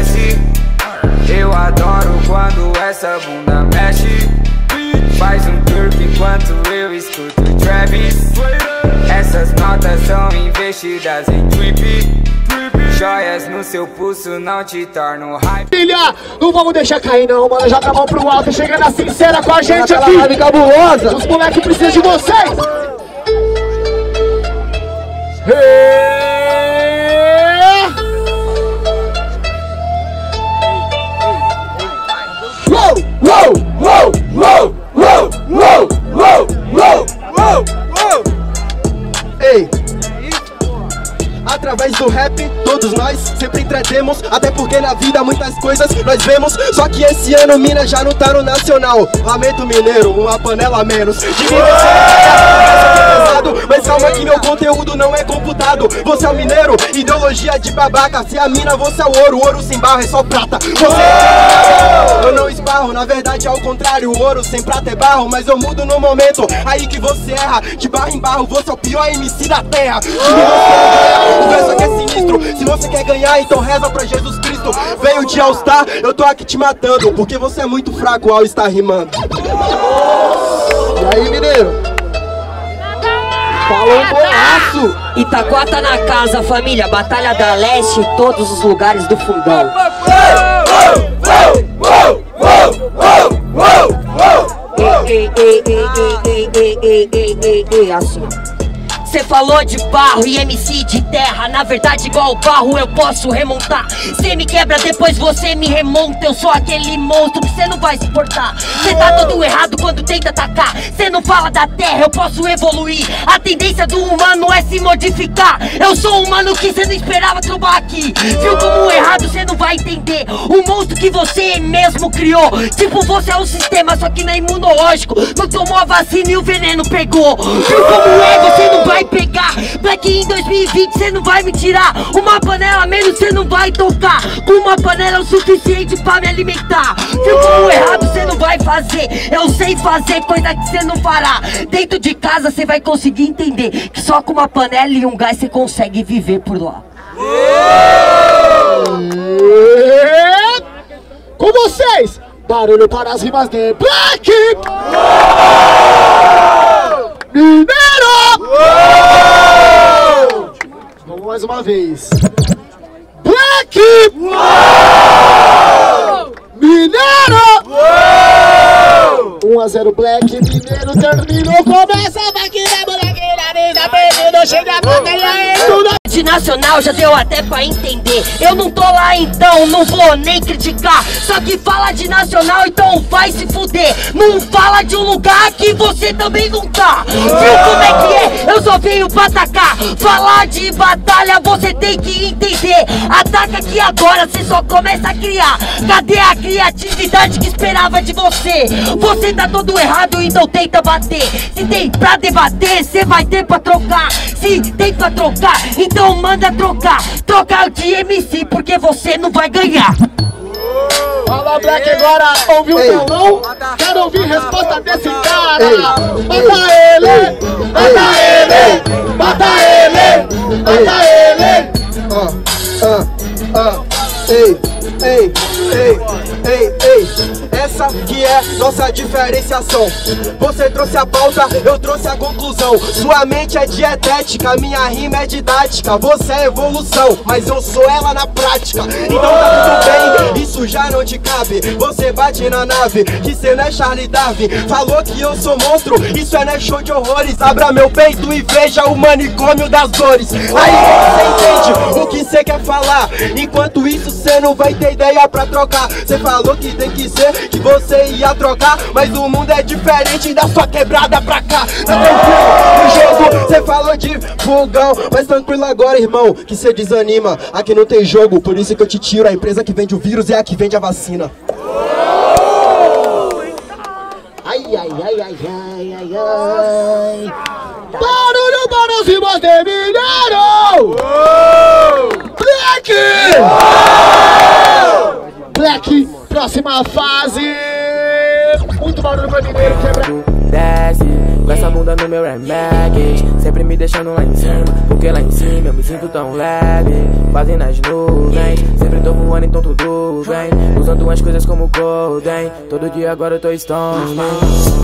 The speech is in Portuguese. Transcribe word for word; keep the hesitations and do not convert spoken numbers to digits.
desce. Eu adoro quando essa bunda mexe. Faz um twerk enquanto eu escuto Travis. Essas notas são investidas em trip. Joias no seu pulso não te tornam hype. Filha, não vamos deixar cair não, mano. Joga a mão pro alto, chega na sincera com a gente aqui. Live cabulosa. Os moleques precisam de vocês. Hey! Uou, uou, uou, uou, uou, uou, uou, uou, uou, uou. Ei, através do rap, todos nós sempre entretemos. Até porque na vida muitas coisas nós vemos. Só que esse ano Minas já não tá no nacional. Lamento mineiro, uma panela a menos. De mim você é pesado, mas calma que meu conteúdo não é computado. Você é o mineiro, ideologia de babaca. Se a mina, você é o ouro, ouro sem barro é só prata. Você é... Eu não esbarro, na verdade é ao contrário. O ouro sem prata é barro, mas eu mudo no momento. Aí que você erra, de barro em barro, você é o pior M C da terra. O verso aqui é sinistro, se você quer ganhar, então reza pra Jesus Cristo. Veio de All Star, eu tô aqui te matando, porque você é muito fraco ao estar rimando. E aí, mineiro? Falou um golaço! Itaquá tá na casa, família. Batalha da Leste em todos os lugares do fundão. Ei, ei, ei, ei, ei, ei, ei, ei, ei, ei, assim. Cê falou de barro e M C de terra. Na verdade igual barro eu posso remontar. Cê me quebra, depois você me remonta. Eu sou aquele monstro que cê não vai suportar. Cê tá todo errado quando tenta atacar. Cê não fala da terra, eu posso evoluir. A tendência do humano é se modificar. Eu sou um humano que cê não esperava trombar aqui. Viu como errado cê não vai entender. O monstro que você mesmo criou. Tipo, você é um sistema, só que não é imunológico. Não tomou a vacina e o veneno pegou. Viu como é, você não vai pegar. Black em dois mil e vinte cê não vai me tirar. Uma panela a menos cê não vai tocar. Com uma panela é o suficiente pra me alimentar. Viu como errado cê não vai fazer. Eu sei fazer coisa que cê não fará. Dentro de casa cê vai conseguir entender que só com uma panela e um gás cê consegue viver por lá. Com vocês, barulho para as rimas de Black! Mineiro! Uou! Vamos mais uma vez. Black! Uou! Mineiro! Uou! um a zero Black, Mineiro terminou. Começa a máquina, molequeira, mesa, perdendo, chega a batalha e tudo. De nacional já deu até pra entender. Eu não tô lá então, não vou nem criticar. Só que fala de nacional, então vai se fuder. Não fala de um lugar que você também não tá. Viu como é que é? Eu só venho pra atacar. Falar de batalha você tem que entender. Ataca aqui agora, você só começa a criar. Cadê a criatividade que esperava de você? Você tá todo errado, então tenta bater. Se tem pra debater, você vai ter pra trocar. Se tem pra trocar, então manda trocar. Trocar de M C, porque você não vai ganhar. Fala Black agora, ouviu o violão? Quero ouvir resposta desse cara. Ei. Mata ele, mata ele, mata ele, mata ele. Ah, ah, ah, ei, ei, ei, ei, ei. Essa que é nossa diferenciação. Você trouxe a pauta, eu trouxe a conclusão. Sua mente é dietética, minha rima é didática. Você é evolução, mas eu sou ela na prática. Então tá tudo bem, isso já não te cabe. Você bate na nave, que cê não é Charlie Darwin. Falou que eu sou monstro, isso é né show de horrores. Abra meu peito e veja o manicômio das dores. Aí você entende o que cê quer falar. Enquanto isso cê não vai ter ideia pra trocar. Cê falou que tem que ser, que você ia trocar, mas o mundo é diferente da sua quebrada pra cá. Tá tranquilo no jogo, cê falou de fogão, mas tranquilo agora, irmão, que cê desanima. Aqui não tem jogo, por isso que eu te tiro. A empresa que vende o vírus é a que vende a vacina. Ai, ai, ai, ai, ai, ai, ai. Barulho para os rimas de Mineiro! Black! Black, próxima fase. muito barulho pra mineiro quebrar. Desce, com essa bunda no meu Air Max, sempre me deixando lá em cima, porque lá em cima eu me sinto tão leve, quase nas nuvens, sempre tô voando então tudo bem, usando umas coisas como Golden, todo dia agora eu tô stone.